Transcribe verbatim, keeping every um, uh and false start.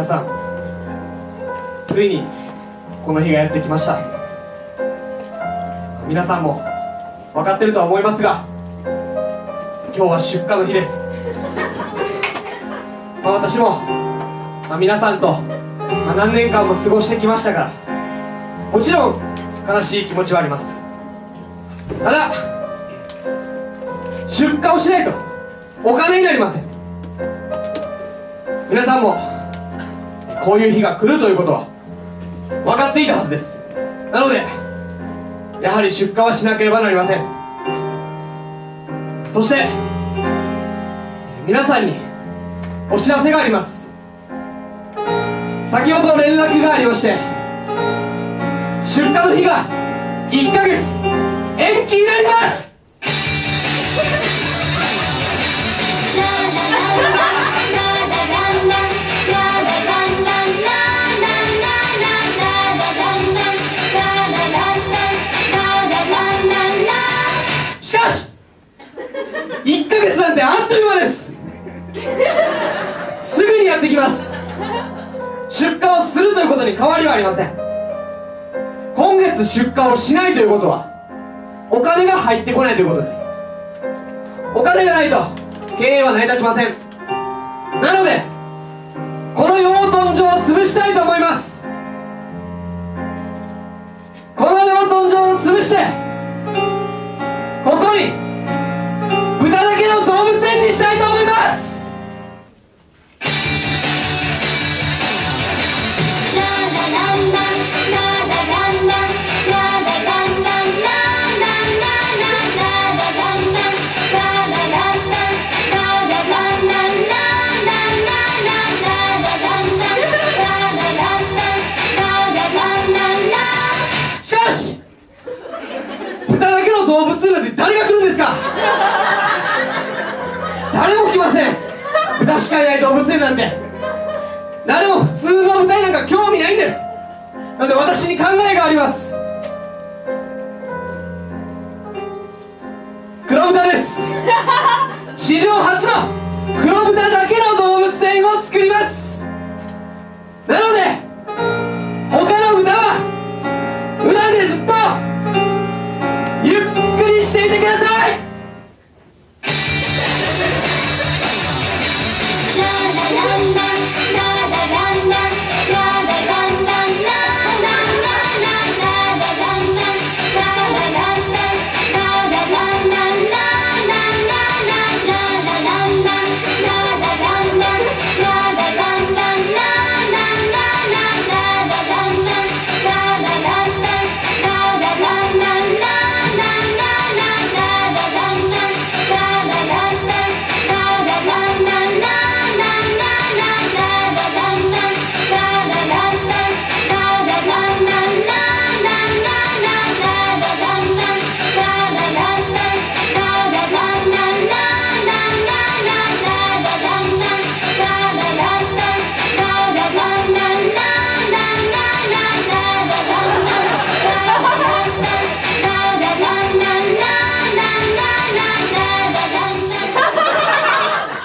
皆さん、ついにこの日がやってきました。皆さんも分かってるとは思いますが、今日は出荷の日です。まあ、私も、まあ、皆さんと、まあ、何年間も過ごしてきましたから、もちろん悲しい気持ちはあります。ただ出荷をしないとお金になりません。皆さんもこういう日が来るということは分かっていたはずです。なのでやはり出荷はしなければなりません。そして皆さんにお知らせがあります。先ほど連絡がありまして、出荷の日がいっかげつ延期になります。しかしいっかげつなんてあっという間です。すぐにやってきます。出荷をするということに変わりはありません。今月出荷をしないということはお金が入ってこないということです。お金がないと経営は成り立ちません。なのでこの養豚場を潰したいと思います。この養豚場を潰してここに豚だけの動物園にしたいと思います。動物園なんて誰が来るんですか。誰も来ません。豚しかいない動物園なんて。誰も普通の豚になんか興味ないんです。なので私に考えがあります。黒豚です。史上初の黒豚だけの動物園を作ります。